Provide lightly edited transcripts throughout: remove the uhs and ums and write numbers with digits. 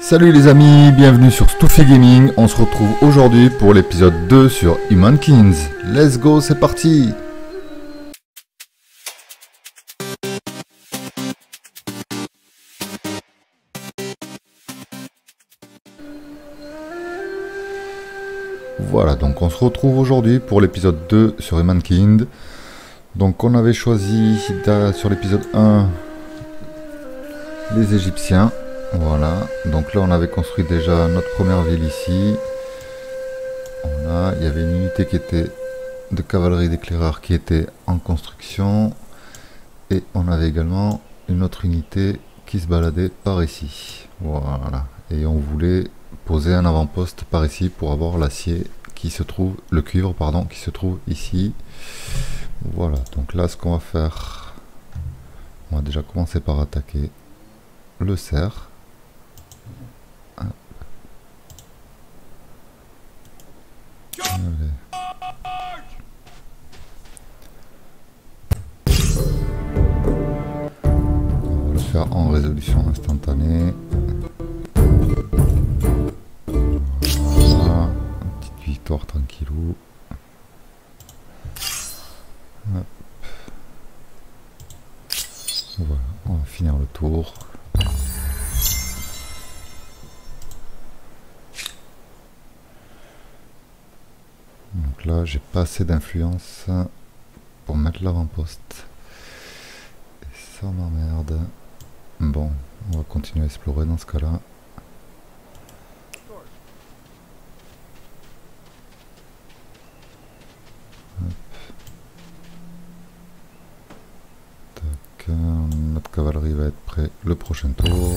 Salut les amis, bienvenue sur Stuffy Gaming. On se retrouve aujourd'hui pour l'épisode 2 sur Humankind. Let's go, c'est parti. Voilà, donc on se retrouve aujourd'hui pour l'épisode 2 sur Humankind. Donc on avait choisi sur l'épisode 1 les Égyptiens. Voilà, donc là on avait construit déjà notre première ville ici. Voilà, il y avait une unité qui était de cavalerie d'éclaireurs qui était en construction. Et on avait également une autre unité qui se baladait par ici. Voilà, et on voulait poser un avant-poste par ici pour avoir l'acier qui se trouve, le cuivre pardon, qui se trouve ici. Voilà, donc là ce qu'on va faire, on va déjà commencer par attaquer le cerf. Allez. On va le faire en résolution instantanée. Voilà, une petite victoire tranquillou. Hop. Voilà, on va finir le tour. Donc là, j'ai pas assez d'influence pour mettre l'avant-poste. Et ça m'emmerde. Bon, on va continuer à explorer dans ce cas-là. Tac, notre cavalerie va être prêt le prochain tour.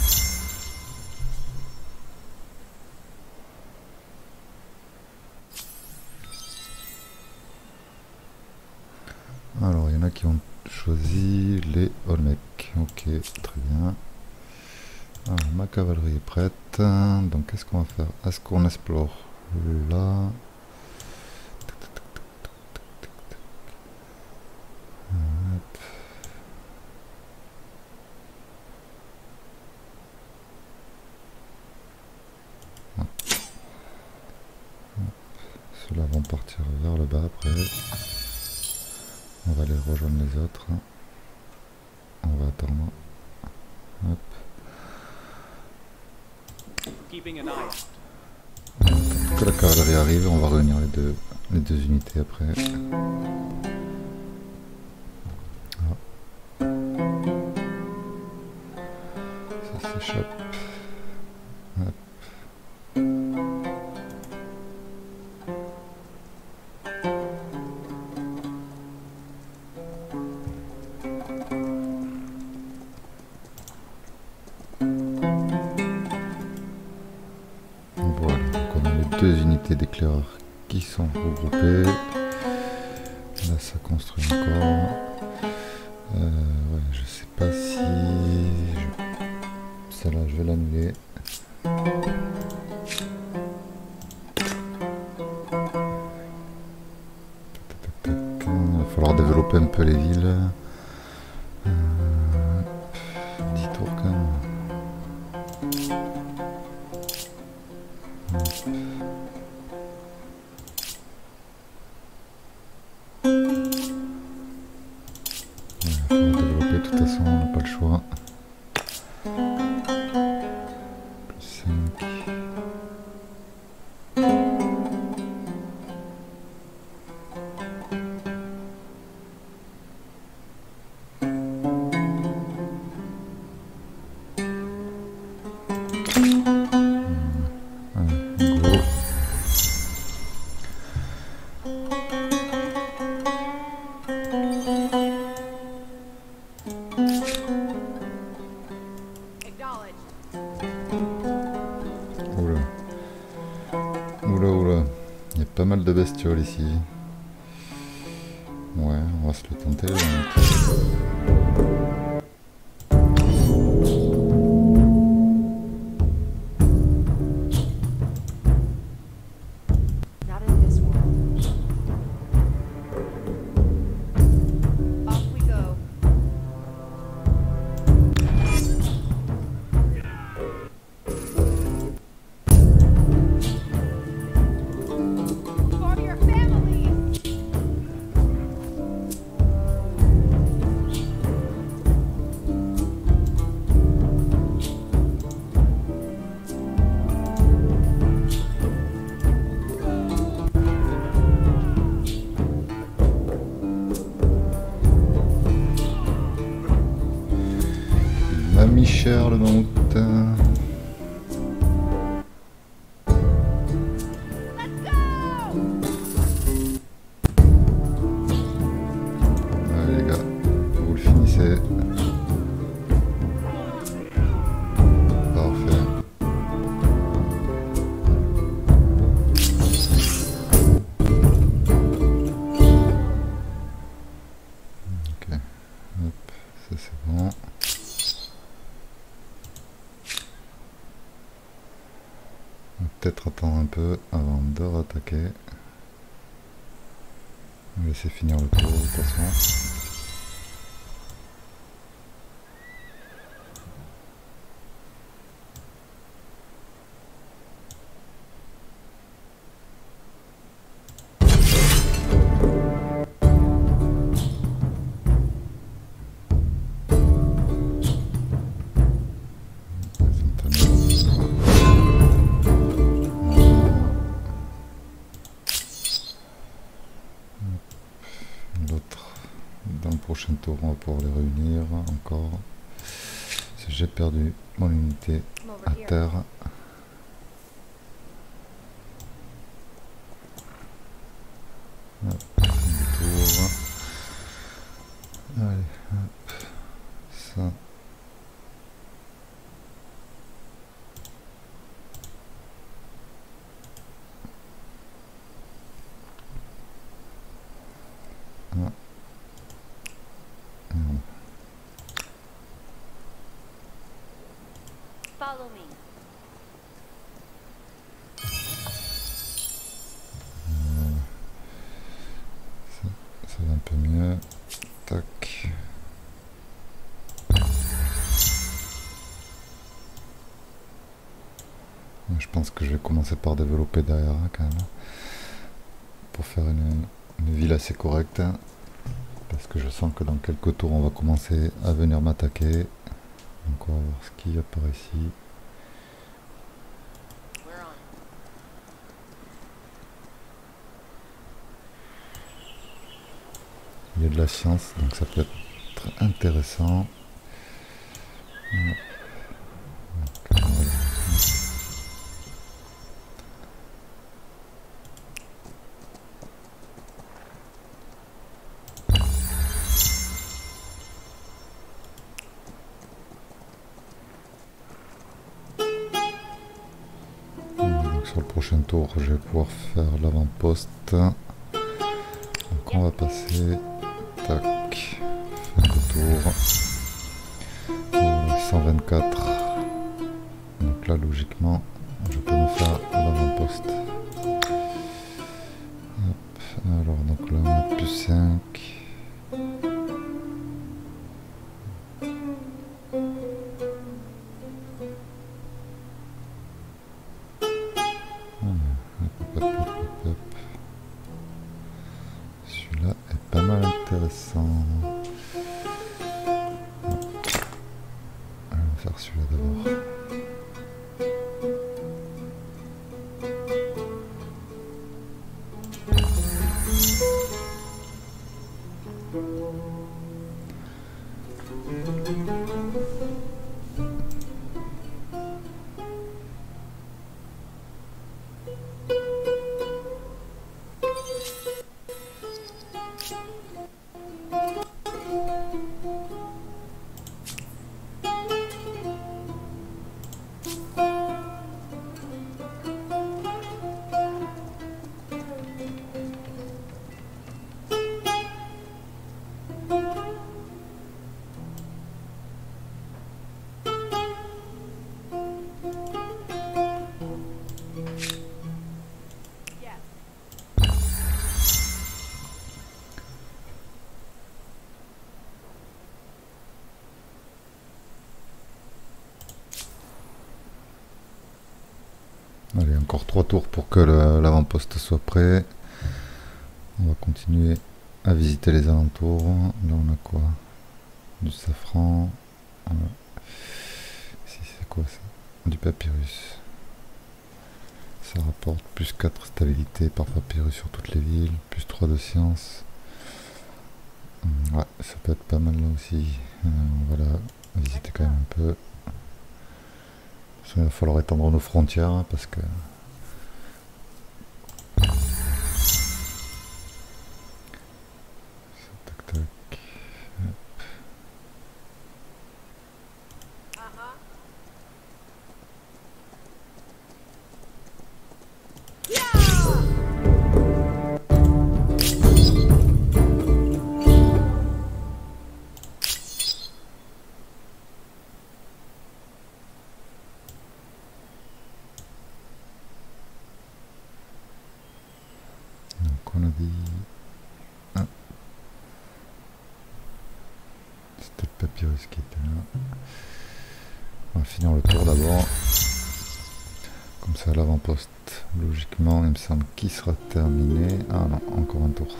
Alors, il y en a qui ont choisi les Olmecs. Ok, très bien. Alors, ma cavalerie est prête. Donc, qu'est-ce qu'on va faire? Est-ce qu'on explore là? Hop. Hop. Ceux-là vont partir vers le bas après. On va aller rejoindre les autres. On va attendre. Hop. Que la cavalerie arrive, on va réunir les deux unités après. Ah. Ça s'échappe. Hop. Deux unités d'éclaireurs qui sont regroupées. Là ça construit encore. Ouais, je sais pas si celle-là je vais l'annuler. Il va falloir développer un peu les villes. 10 tours quand même. On va développer, de toute façon, on n'a pas le choix. Plus 5. Go. Oula, il y a pas mal de bestioles ici. Ouais, on va se le tenter. cher le mammouth. Allez les gars, vous le finissez. Parfait. Ok, hop, ça c'est bon. On va peut-être attendre un peu avant de rattaquer. On va laisser finir le tour de toute façon. L'autre, dans le prochain tour, on va pouvoir les réunir encore. J'ai perdu mon unité à terre. Hop, tour. Allez, hop, ça. Ah. Follow me. Ça va un peu mieux. Tac. Je pense que je vais commencer par développer derrière quand même. Pour faire une ville assez correcte. Parce que je sens que dans quelques tours on va commencer à venir m'attaquer. Donc on va voir ce qu'il y a par ici. Il y a de la science, donc ça peut être intéressant. Donc sur le prochain tour, je vais pouvoir faire l'avant-poste. Donc on va passer. Tac. Fin de tour. Voilà, 124. Donc là, logiquement, je peux me faire l'avant-poste. Alors, donc là, on a plus 5. Celui-là est pas mal intéressant. On va faire celui-là d'abord. Allez, encore 3 tours pour que l'avant-poste soit prêt. On va continuer à visiter les alentours. Là, on a quoi? Du safran. Ici, c'est quoi ça? Du papyrus. Ça rapporte plus 4 stabilité par papyrus sur toutes les villes, plus 3 de science. Ouais, ça peut être pas mal là aussi. On va la visiter quand même un peu. Il va falloir étendre nos frontières hein, parce que... Tac, tac. Donc on a dit... Ah. C'était le papyrus qui était là. On va finir le tour d'abord. Comme ça l'avant-poste, logiquement il me semble qu'il sera terminé. Ah non, encore un tour.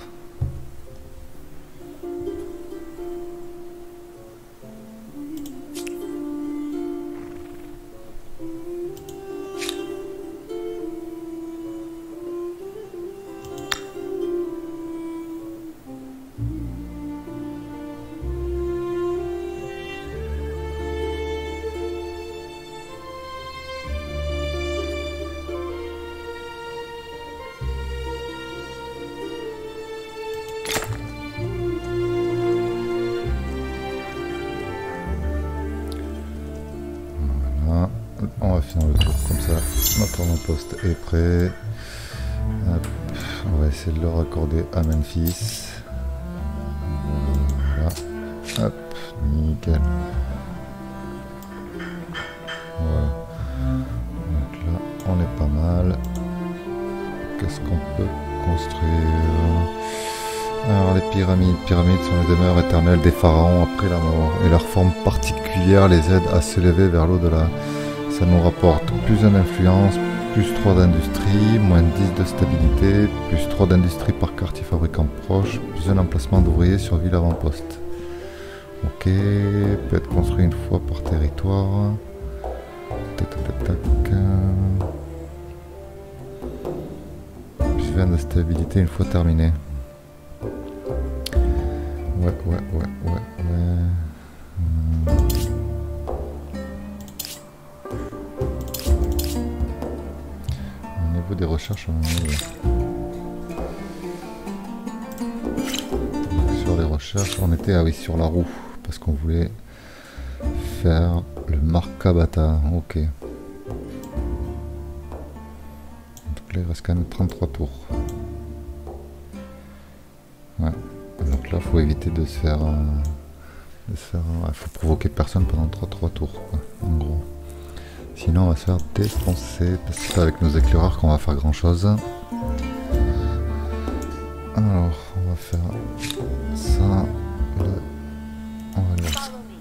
On va finir le tour comme ça, notre avant-poste est prêt. Hop. On va essayer de le raccorder à Memphis. Voilà. Hop, nickel. Voilà. Donc là, on est pas mal. Qu'est-ce qu'on peut construire? Alors les pyramides. Pyramides sont les demeures éternelles des pharaons après la mort. Et leur forme particulière les aide à s'élever vers l'au-delà. Ça nous rapporte plus 1 d'influence, plus 3 d'industrie, moins 10 de stabilité, plus 3 d'industrie par quartier fabricant proche, plus un emplacement d'ouvriers sur ville avant-poste. Ok, peut être construit une fois par territoire. Tac, tac, tac, tac. Plus 20 de stabilité une fois terminé. Ouais. Des recherches sur les recherches on était sur la roue parce qu'on voulait faire le Markabata. Ok, donc là il reste quand même 33 tours. Ouais, donc là faut éviter de se faire faut provoquer personne pendant 33 tours quoi, en gros. Sinon on va se faire défoncer, parce que c'est pas avec nos éclaireurs qu'on va faire grand chose. Alors on va faire ça, là, on va le...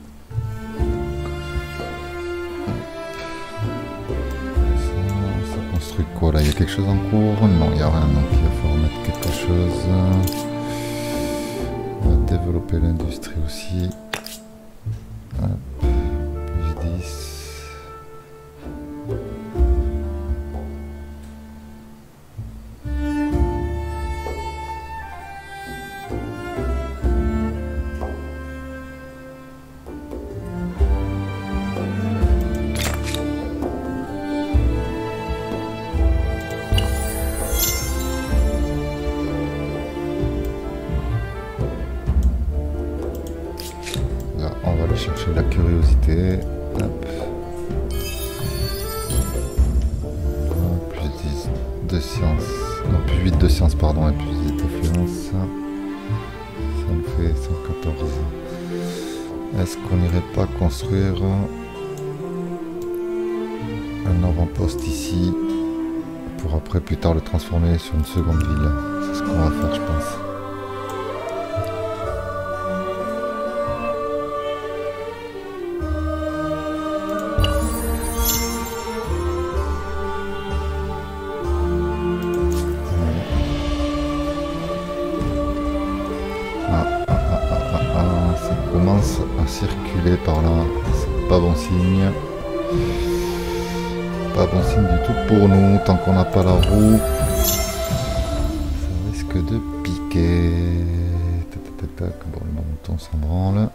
Ça construit quoi là? Il y a quelque chose en cours? Non, il n'y a rien, donc il va falloir mettre quelque chose. On va développer l'industrie aussi. Hop, plus 10. Chercher la curiosité. Hop. Plus 10 de science. Non, plus 8 de science, pardon, et plus 10 d'influence. Ça me fait 114. Est-ce qu'on n'irait pas construire un avant-poste ici pour après plus tard le transformer sur une seconde ville? C'est ce qu'on va faire, je pense. À circuler par là, c'est pas bon signe. Pas bon signe du tout pour nous, tant qu'on n'a pas la roue. Ça risque de piquer. Tac, tac, tac. Bon, le mouton s'en branle.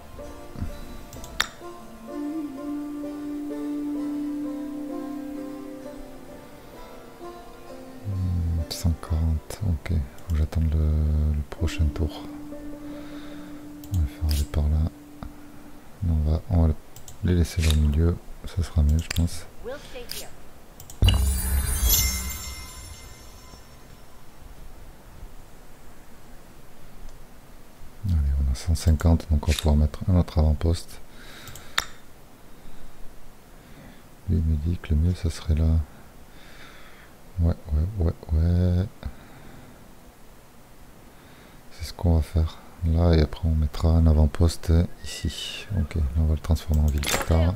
140, ok, faut que j'attende le prochain tour. On va faire aller par là. Non, on va les laisser là au milieu, ça sera mieux je pense. Allez, on a 150, donc on va pouvoir mettre un autre avant-poste. Lui il me dit que le mieux ça serait là. Ouais. C'est ce qu'on va faire. Là et après on mettra un avant-poste ici. Ok, là on va le transformer en ville plus tard.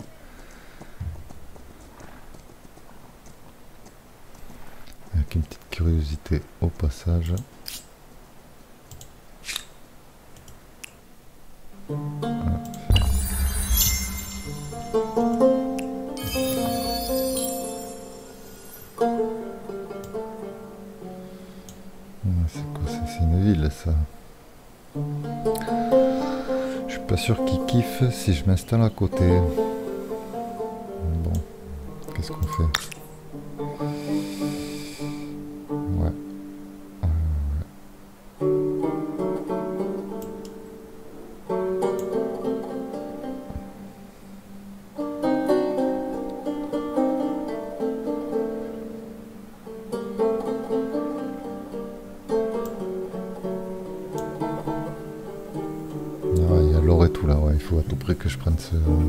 Avec une petite curiosité au passage. C'est quoi ça? C'est une ville ça. Je suis pas sûr qu'il kiffe si je m'installe à côté. Bon, qu'est-ce qu'on fait? Ouais. Il y a l'or et tout là, ouais, il faut à tout prix que je prenne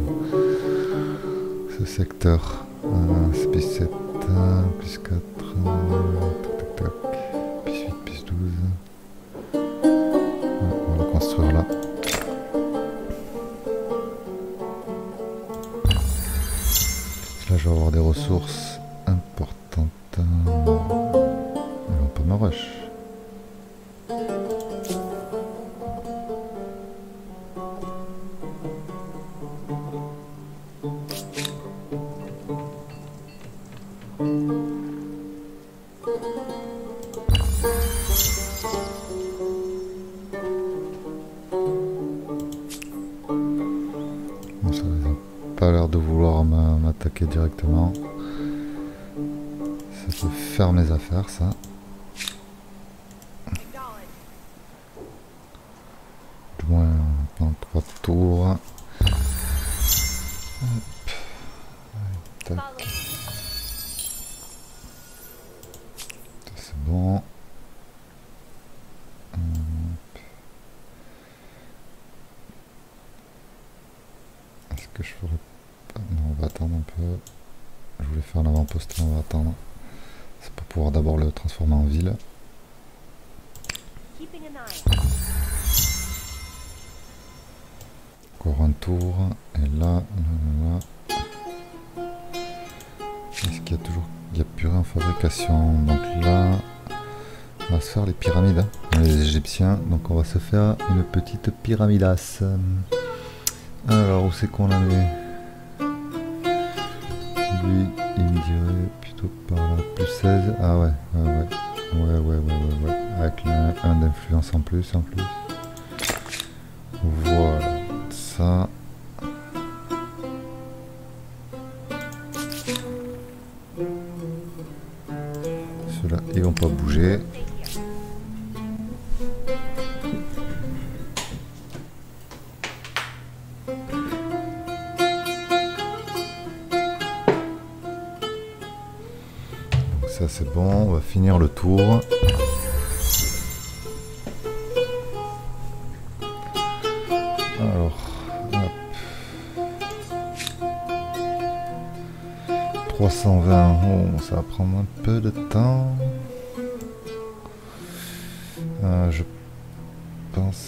ce secteur. C'est plus 7, plus 4, tac, tac, tac, plus 8, plus 12. Ouais, on va le construire là. Là je vais avoir des ressources importantes. On peut me rush. Ça n'a pas l'air de vouloir m'attaquer directement. Ça peut faire mes affaires ça. Du moins dans 3 tours. Hop. Tac. C'est bon. Est-ce que je ferais pas... Non, on va attendre un peu. Je voulais faire un avant-poste, on va attendre. C'est pour pouvoir d'abord le transformer en ville. Encore un tour. Et là... Est-ce qu'il y a toujours... Il n'y a plus rien en fabrication. Donc là... On va se faire les pyramides. Hein. Les Égyptiens. Donc on va se faire une petite pyramidas. Alors où c'est qu'on la met? Lui il me dirait plutôt par là. Plus 16. Ah ouais. Avec un d'influence en plus. Voilà. Ça. Ceux-là ils vont pas bouger. Ça c'est bon, on va finir le tour. Alors, hop. 320, oh, ça va prendre un peu de temps. Je pense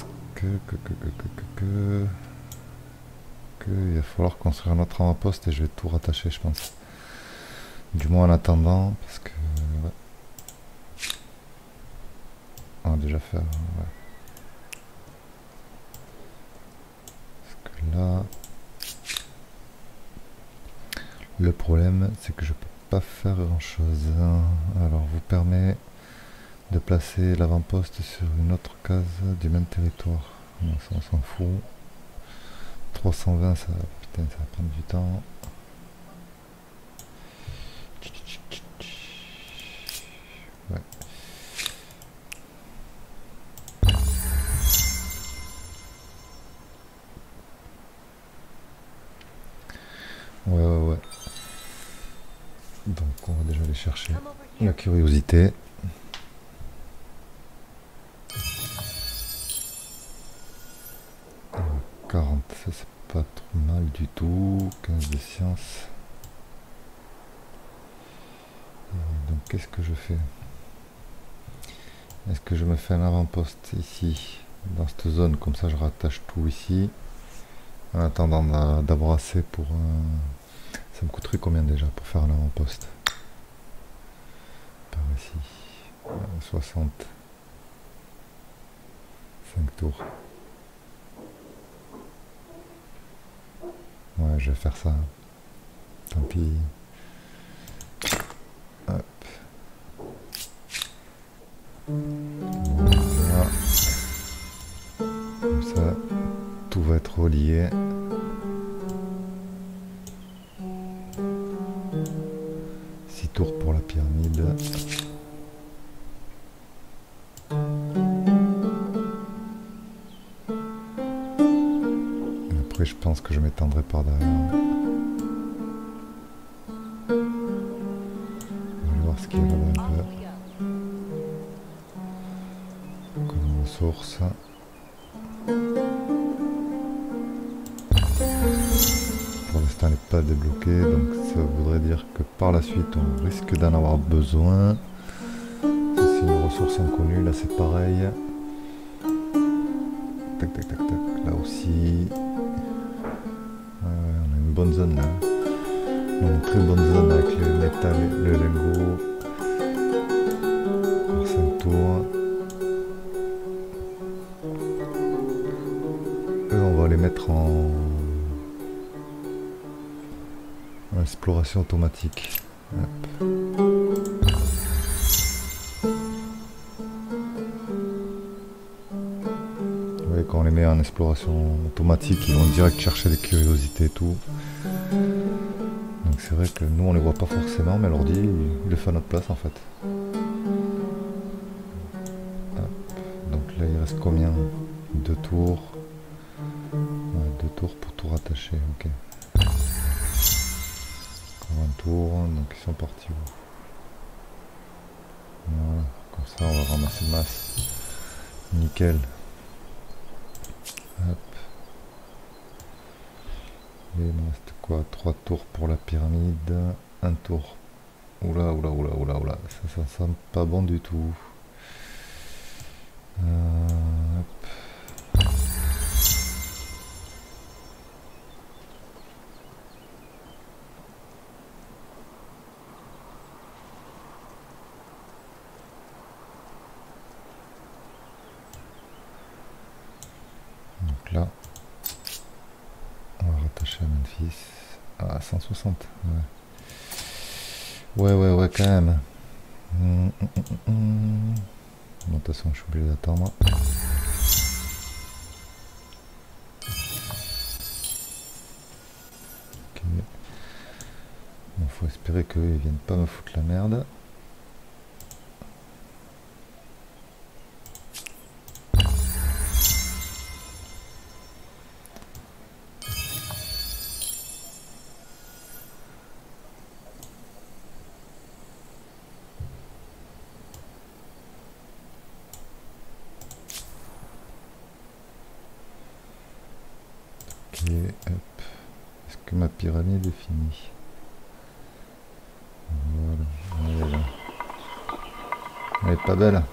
que il va falloir construire un autre avant-poste et je vais tout rattacher je pense. Du moins en attendant, parce que... Ouais. On va déjà faire... Ouais. Parce que là... Le problème, c'est que je peux pas faire grand chose. Alors, vous permet de placer l'avant-poste sur une autre case du même territoire. Bon, ça, on s'en fout. 320, ça... Putain, ça va prendre du temps. Ouais. Donc on va déjà aller chercher la curiosité. Et 40, ça c'est pas trop mal du tout. 15 de science. Donc qu'est-ce que je fais? Est-ce que je me fais un avant-poste ici, dans cette zone, comme ça je rattache tout ici, en attendant d'abrasser pour un... Ça me coûterait combien déjà pour faire un avant-poste? Par ici, 60. 5 tours. Ouais, je vais faire ça. Tant pis. Hop. Voilà. Comme ça, tout va être relié. Six tours pour la pyramide. Et après, je pense que je m'étendrai par derrière. On va voir ce qu'il y a là-bas un peu. Comme ressource. Pour l'instant elle n'est pas débloquée, donc ça voudrait dire que par la suite on risque d'en avoir besoin. C'est une ressource inconnue, là c'est pareil. Tac tac tac tac, là aussi. Ouais, on a une bonne zone là. On a une très bonne zone avec le métal, le lingot. Pour 5 tours. Eux on va les mettre en exploration automatique. Hop. Vous voyez, quand on les met en exploration automatique, ils vont direct chercher des curiosités et tout. Donc c'est vrai que nous on les voit pas forcément, mais l'ordi il le fait à notre place en fait. Hop. Donc là il reste combien? 2 tours. Ouais, 2 tours pour tout rattacher, ok. Un tour, donc ils sont partis où? Voilà, comme ça on va ramasser masse. Nickel. Hop. Et il me reste quoi? 3 tours pour la pyramide. Un tour. Oula, oula, oula, oula, oula. Ça sent pas bon du tout. Hop. Donc là, on va rattacher à Memphis. Ah, 160. Ouais, ouais, quand même. Bon, de toute façon, je suis obligé d'attendre. Ok. Bon, faut espérer qu'ils viennent pas me foutre la merde. Ok, hop. Est-ce que ma pyramide est finie? Voilà, elle est pas belle.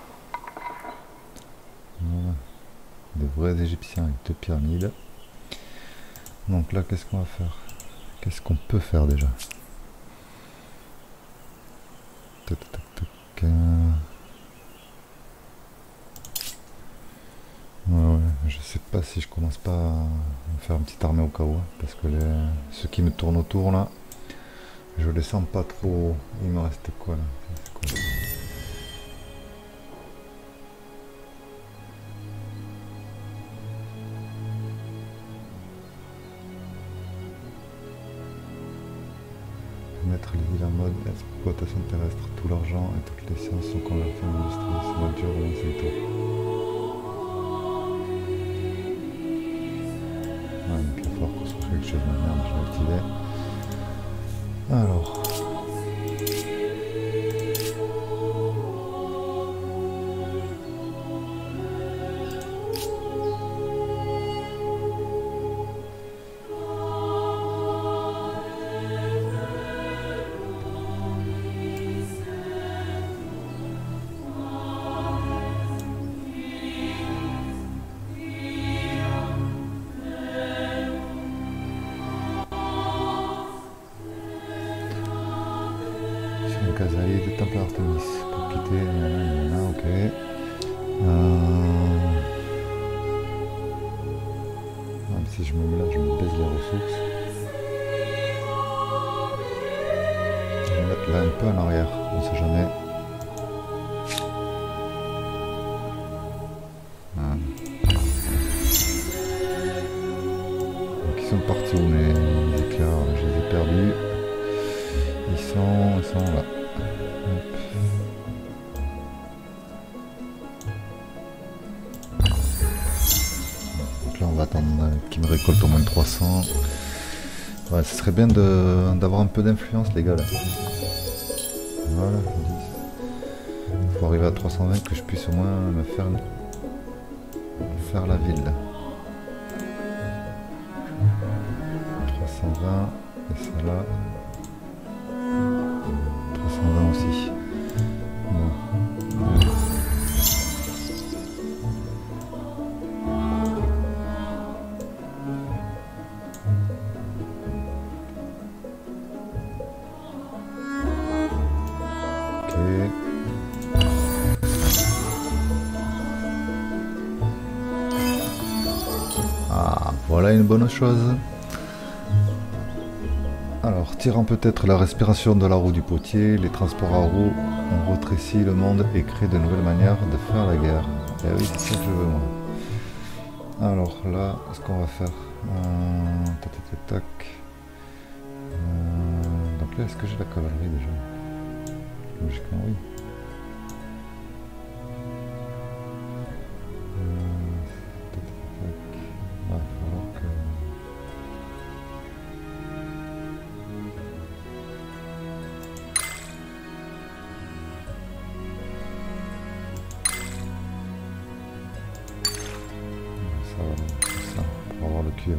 Voilà. Des vrais Égyptiens avec 2 pyramides. Donc là, qu'est-ce qu'on va faire? Qu'est-ce qu'on peut faire déjà? Tac, tac, tac. Ouais, je sais pas si je commence pas à faire une petite armée au cas où, parce que ceux qui me tournent autour là, je les sens pas trop. Il me reste quoi là? Quoi, mettre les îles en mode exploitation terrestre. Tout l'argent et toutes les sciences sont convertis en industrie. C'est ma dure ou c'est tout. Ouais, donc il va falloir construire quelque chose. Merde, je vais activer. Alors. Casaï de Temple Artemis. Pour quitter, ok. Si je me mets là, je me baisse les ressources. Je vais me mettre là un peu en arrière, on sait jamais. Donc ils sont partis où mes éclairs? Je les ai perdus. Ils sont là. Hop. Donc là on va attendre qu'ils me récoltent au moins 300. Ouais, ce serait bien d'avoir un peu d'influence les gars là. Voilà, il faut arriver à 320 que je puisse au moins me faire la ville. 320 et celle-là. 320 aussi. Bon. Ok. Ah, voilà une bonne chose. Alors, tirant peut-être la respiration de la roue du potier, les transports à roues ont rétréci le monde et créé de nouvelles manières de faire la guerre. Et oui, c'est ça que je veux moi. Alors là, ce qu'on va faire... tac, tac, tac. Donc là, est-ce que j'ai la cavalerie déjà? Logiquement, oui. Tac, tac, tac. Ah, il va falloir que... Ça, pour avoir le cuivre.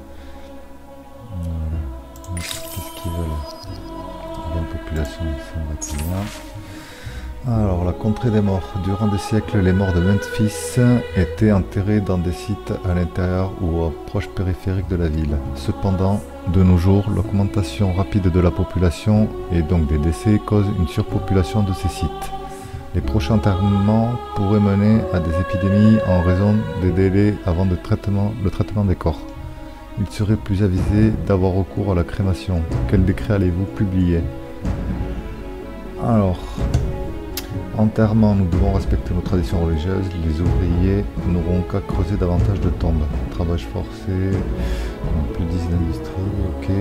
Voilà. Qu'est-ce qu'ils veulent? Bonne population, ça va très bien. Alors, la contrée des morts. Durant des siècles, les morts de Memphis étaient enterrés dans des sites à l'intérieur ou aux proches périphériques de la ville. Cependant, de nos jours, l'augmentation rapide de la population et donc des décès cause une surpopulation de ces sites. Les prochains enterrements pourraient mener à des épidémies en raison des délais avant le traitement des corps. Il serait plus avisé d'avoir recours à la crémation. Quel décret allez-vous publier? Alors, enterrement, nous devons respecter nos traditions religieuses. Les ouvriers n'auront qu'à creuser davantage de tombes. Travail forcé, plus 10 d'industrie, ok.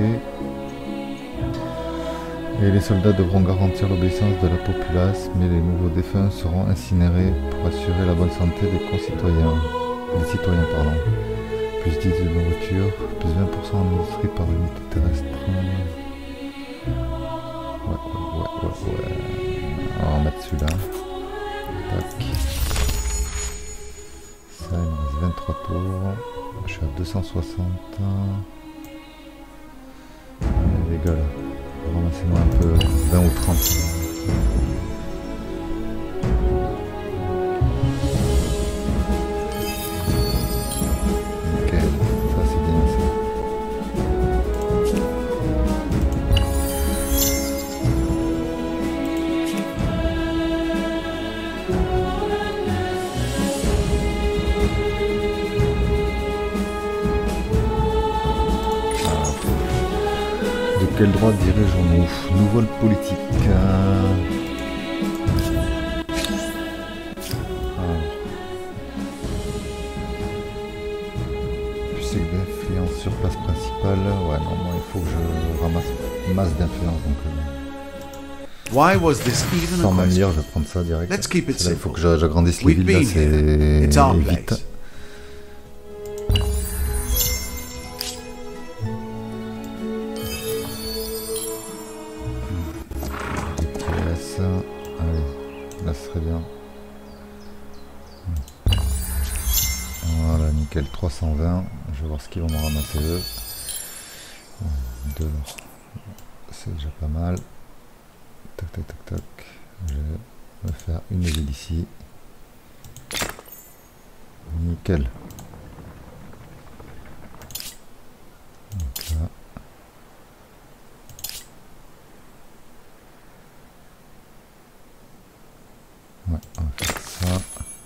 Et les soldats devront garantir l'obéissance de la populace, mais les nouveaux défunts seront incinérés pour assurer la bonne santé des citoyens. Plus 10 de nourriture, plus 20% en industrie par unité terrestre. Ouais. Alors on va mettre celui-là. Tac. Ça, il me reste 23 tours. Je suis à 260. Allez, les gars là. Ramassez-moi un peu 20 ou 30. Ok, ça c'est bien ça. De quel droit dirigeons-nous? Nouvelle politique. Plus c'est que d'influence sur place principale. Ouais, non, moi il faut que je ramasse masse d'influence. Donc, sans m'améliorer, je vais prendre ça direct. Là, il faut que j'agrandisse les villes, là, c'est vite. Allez, là ce serait bien. Voilà, nickel, 320. Je vais voir ce qu'ils vont me ramasser eux. De l'or. C'est déjà pas mal. Tac, tac, tac, tac. Je vais me faire une ville ici. Nickel. Donc là. ça.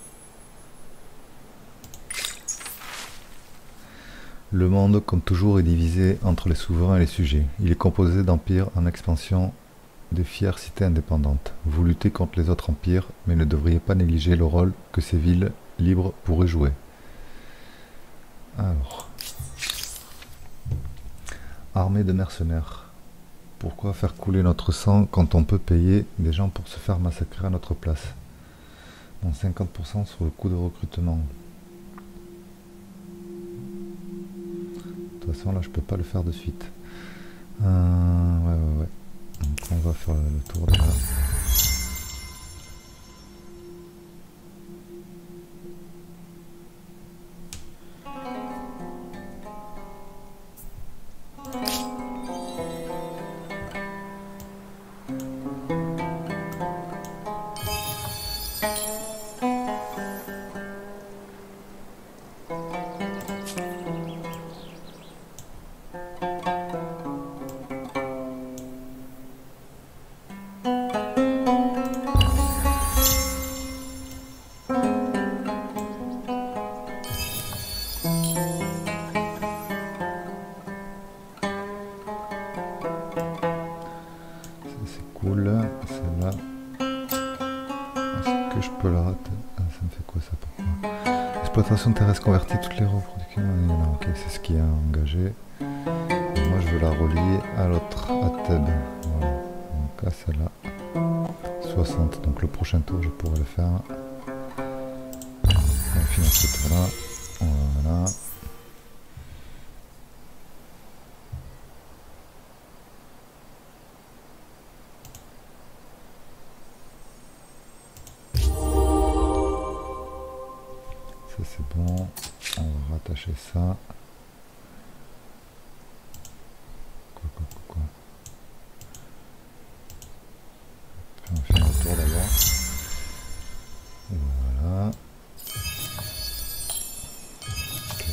Le monde, comme toujours, est divisé entre les souverains et les sujets. Il est composé d'empires en expansion, de fières cités indépendantes. Vous luttez contre les autres empires, mais ne devriez pas négliger le rôle que ces villes libres pourraient jouer. Alors. Armée de mercenaires. Pourquoi faire couler notre sang quand on peut payer des gens pour se faire massacrer à notre place? Bon, 50% sur le coût de recrutement. De toute façon là je peux pas le faire de suite. Ouais. Donc on va faire le tour déjà. Celle-là, est-ce que je peux la rater? Ah, ça me fait quoi ça? Pourquoi? Exploitation terrestre convertie, toutes les reproductions. Ok, c'est ce qui est engagé. Et moi je veux la relier à l'autre, à Thèbes. Voilà. Donc à celle-là, 60. Donc le prochain tour je pourrais le faire. On va finir ce tour-là. Voilà. Ça c'est bon, on va rattacher ça. Quoi. Puis on fait un tour d'abord. Voilà. Ok.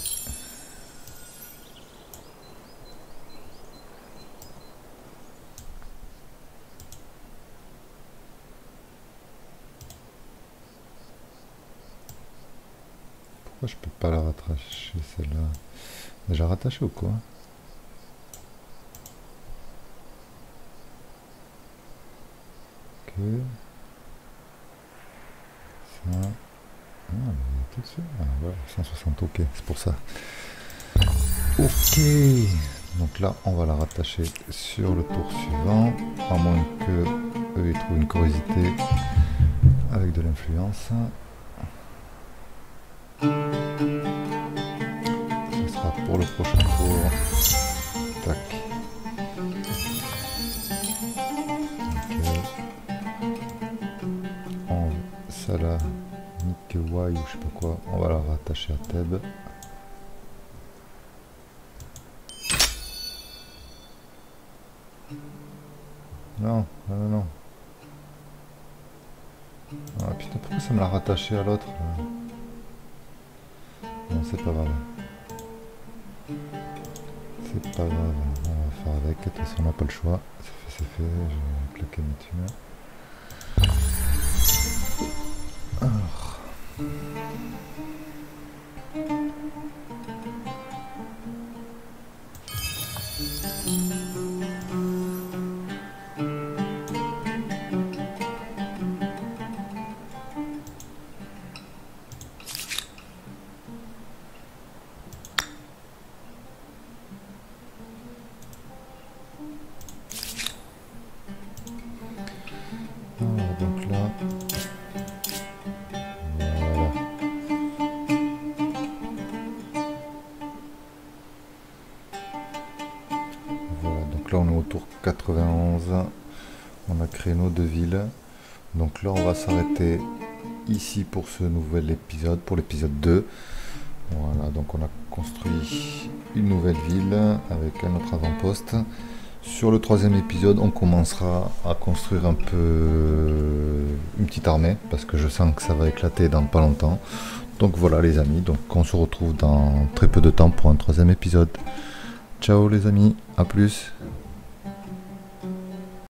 Pourquoi je peux pas la rattacher celle-là? Déjà rattachée ou quoi? Ok. Ça. Ah, mais tout de suite. Ah, voilà, 160, ok, c'est pour ça. Ok. Donc là, on va la rattacher sur le tour suivant, à moins que eux ils trouvent une curiosité avec de l'influence. Ce sera pour le prochain tour. Tac. Ok. Ça là, Nikewai ou je sais pas quoi, on va la rattacher à Thèbes. Non. Ah putain, pourquoi ça me l'a rattaché à l'autre? Non, c'est pas grave. C'est pas grave, on va faire avec. De toute façon, on n'a pas le choix. C'est fait, je vais claquer mes thunes. Alors. Donc là, voilà, donc là on est au tour 91, on a créé nos deux villes, donc là on va s'arrêter ici pour ce nouvel épisode, pour l'épisode 2. Voilà, donc on a construit une nouvelle ville avec un autre avant-poste. Sur le troisième épisode, on commencera à construire un peu une petite armée, parce que je sens que ça va éclater dans pas longtemps. Donc voilà les amis, donc on se retrouve dans très peu de temps pour un troisième épisode. Ciao les amis, à plus.